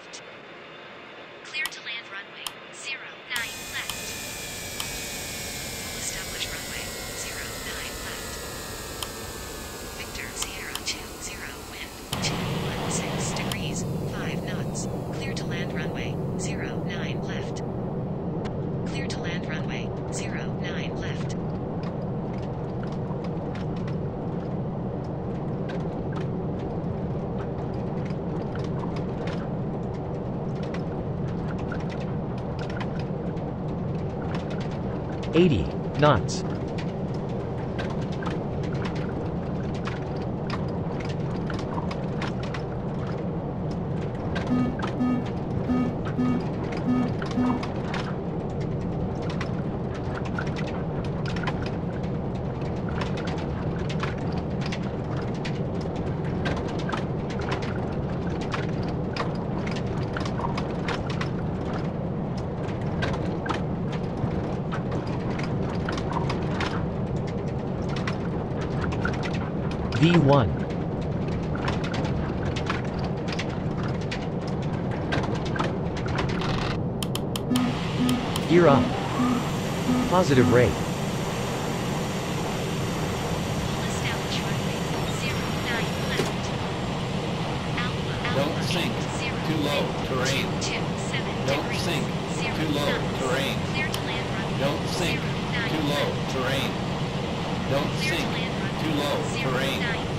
left. Clear to land runway 09 left. Full establish runway 09 left. Victor Sierra 20 wind 216 degrees 5 knots. Clear to land runway 09 left. Clear to land runway 09 left. $80 knots. V1. Gear up. Positive rate. Full establish runway 09 left. Alpha Don't sink. Too low. Terrain. 27 Don't degrees. sink. 0 Too low. knots. Terrain. Clear to land runway Don't sink. 09 Too low. left. Terrain. Don't Clear to sink. land runway Too low. Terrain. 09